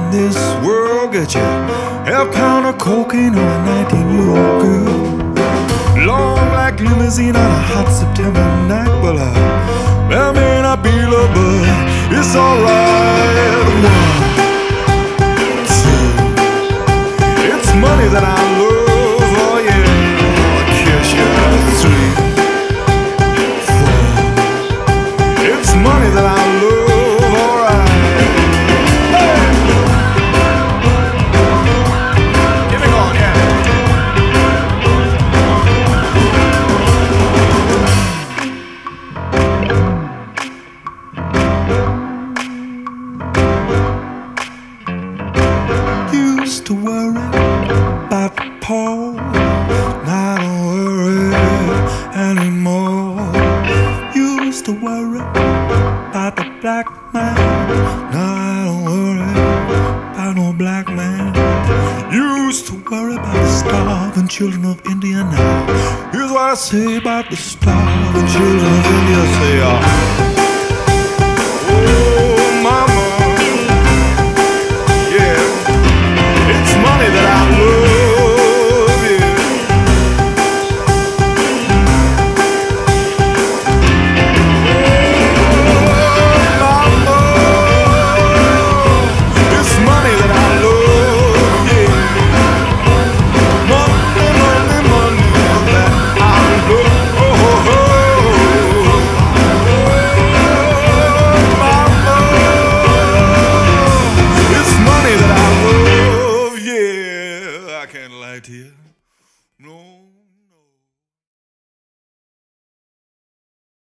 this world get you half pound of cocaine on a 19-year-old girl. Long like limousine on a hot September night. Well, there may not be love, but it's alright. 1, 2, it's money that I love. Oh yeah, I kiss you. 3, 4, it's money that I love. Used to worry about the poor, now I don't worry anymore. Used to worry about the black man, now I don't worry about no black man. Used to worry about the starving children of India, now here's what I say about the starving children of India. Say,